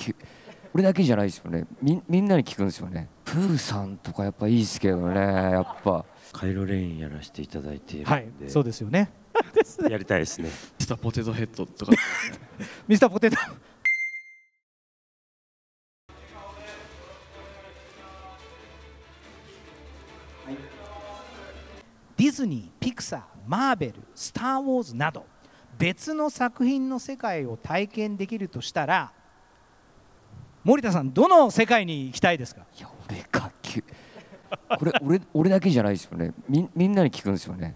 俺だけじゃないですよね。みんなに聞くんですよね。プーさんとかやっぱいいですけどね。やっぱカイロレインやらせていただいているはい、 ので、 そうですよね。 やりたいですね。 ミスターポテトヘッドとかミスターポテト。ディズニー、ピクサー、マーベル、スター・ウォーズなど別の作品の世界を体験できるとしたら、森田さんどの世界に行きたいですか？ いやこれ俺だけじゃないですよね。みんなに聞くんですよね。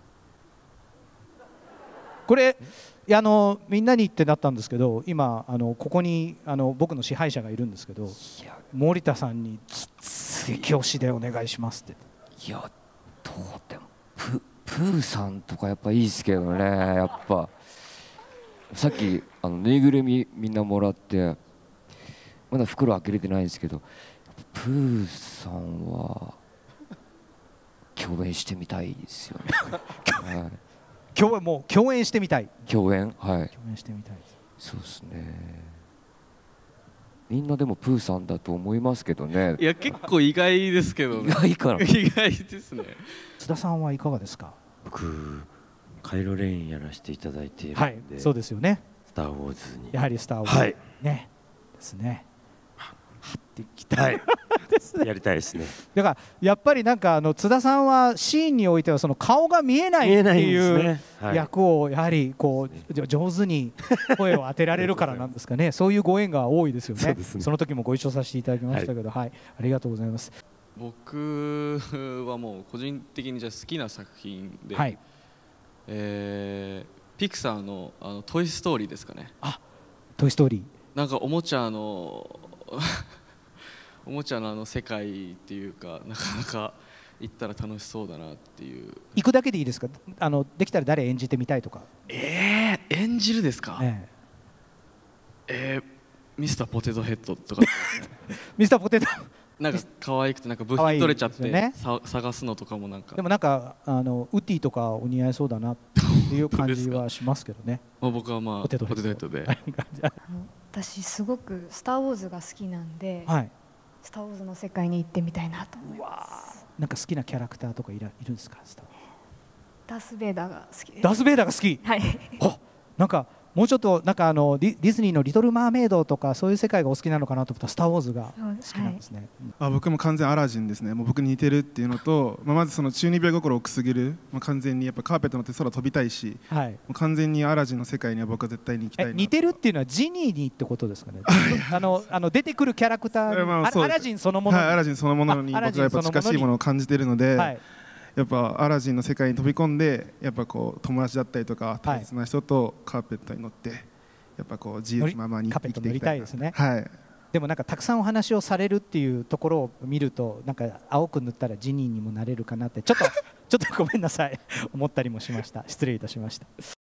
これみんなにってなったんですけど、今ここに僕の支配者がいるんですけど、森田さんに激推しでお願いしますって。 いやどうでもプーさんとかやっぱいいですけどね。やっぱさっきぬいぐるみみんなもらってまだ袋開けれてないんですけど、プーさんは共演してみたいですよね。はい、 もう共演してみたい。 共演共演してみたいです。 そうですね。みんなでもプーさんだと思いますけどね。 いや結構意外ですけどね。 意外かな。 意外ですね。 津田さんはいかがですか？ 僕カイロレインやらせていただいているはい、 ので、 そうですよね。 スター・ウォーズにやはりスター・ウォーズ、 はいねですね。はってきた、 はい、やりたいですね。 だからやっぱりなんか津田さんはシーンにおいてはその顔が見えないっていう役をやはりこう上手に声を当てられるからなんですかね。そういうご縁が多いですよね。その時もご一緒させていただきましたけど、はい、ありがとうございます。 僕はもう個人的にじゃ好きな作品で、 はい、 ピクサーのトイ・ストーリーですかね。 あ、トイ・ストーリー。 なんかおもちゃの世界っていうか、なかなか行ったら楽しそうだなっていう。 行くだけでいいですか？できたら誰演じてみたいとか。 演じるですか？ミスターポテトヘッドとかミスターポテトなんか可愛くてなんか部品取れちゃって、ね、探すのとかもなんか。 でもなんかウッディとかお似合いそうだなっていう感じはしますけどね。 僕はまあポテトヘッドで。 私すごくスター・ウォーズが好きなんで、 はい、 スター・ウォーズの世界に行ってみたいなと思います。 なんか好きなキャラクターとかいるんですか？ ダース・ベイダーが好きです。 ダース・ベイダーが好き。 はい。 なんかもうちょっとなんかディズニーのリトル・マーメイドとかそういう世界がお好きなのかなと思ったらスター・ウォーズが好きなんですね。 僕も完全アラジンですね。もう僕に似てるっていうのと、まずその中二病心をくすぐる、完全にやっぱカーペット乗って空飛びたいし、はい、もう完全にアラジンの世界には僕は絶対に行きたいな。 似てるっていうのはジニーにってことですかね。出てくるキャラクター、アラジンそのものに、 はい、アラジンそのものに僕はやっぱ近しいものを感じているので、はい、やっぱアラジンの世界に飛び込んで、やっぱこう友達だったりとか大切な人とカーペットに乗って。やっぱこう自由気ままに生きていきたいですね。はい。 でもなんかたくさんお話をされるっていうところを見ると、なんか青く塗ったらジニーにもなれるかなってちょっとごめんなさい思ったりもしました。失礼いたしました。